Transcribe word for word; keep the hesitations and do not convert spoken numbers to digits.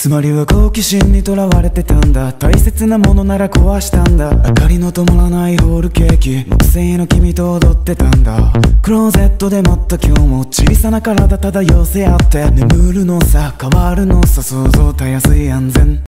つまりは好奇心にとらわれてたんだ。大切なものなら壊したんだ。明かりの灯らないホールケーキ、木製の君と踊ってたんだ。クローゼットでまた今日も小さな体漂せ合って眠るのさ、変わるのさ、想像たやすい安全。